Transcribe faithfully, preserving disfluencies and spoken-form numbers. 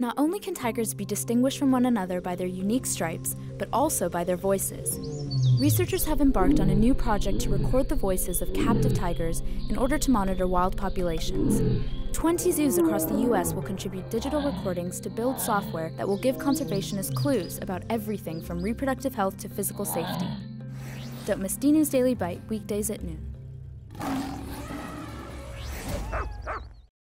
Not only can tigers be distinguished from one another by their unique stripes, but also by their voices. Researchers have embarked on a new project to record the voices of captive tigers in order to monitor wild populations. twenty zoos across the U S will contribute digital recordings to build software that will give conservationists clues about everything from reproductive health to physical safety. Don't miss DNews Daily Bite weekdays at noon.